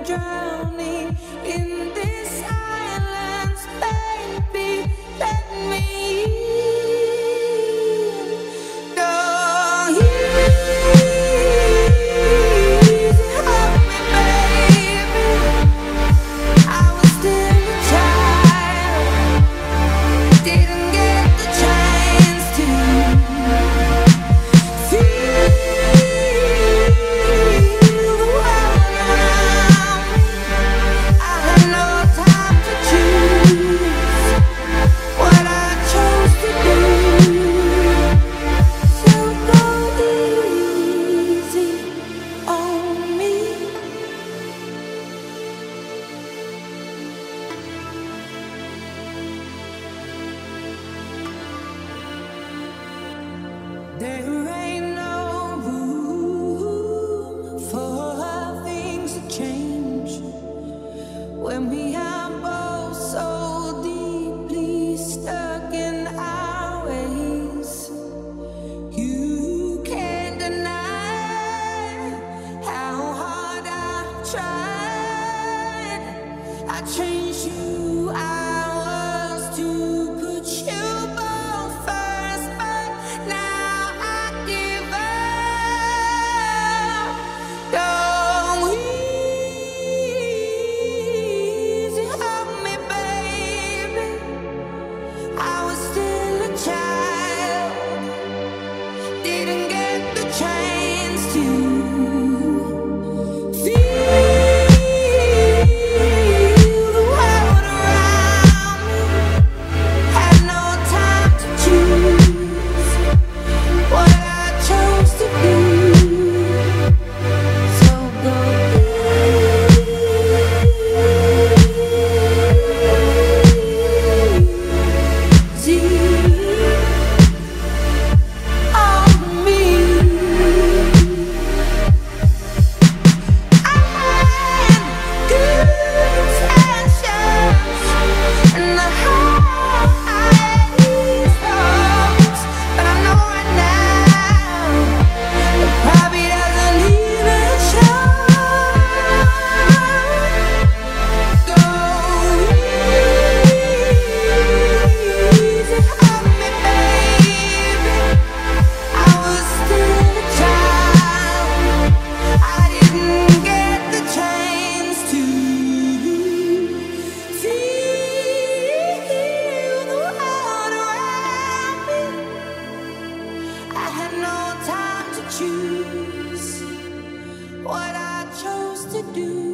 drowning in this silence, baby. Let me go. Easy, hold me, baby. I was still a child, didn't get the chance to feel the world around me. I had no time to choose what I chose to do. So go easy on me. There ain't no room for things to change when we are both so deeply stuck in our ways. You can't deny how hard I've tried. I changed you hours to put you both first, but now I give up. Go easy on me, baby. I was still a child, didn't get the chance to feel the world around me. Had no time to choose what I chose to do. So go easy on me. I had good intentions, and I hope I ease those, but I know right now it probably doesn't even show. Go easy on me, baby. I was still a child, I didn't get the chance to feel the world around me. I had no time to choose what I chose to do.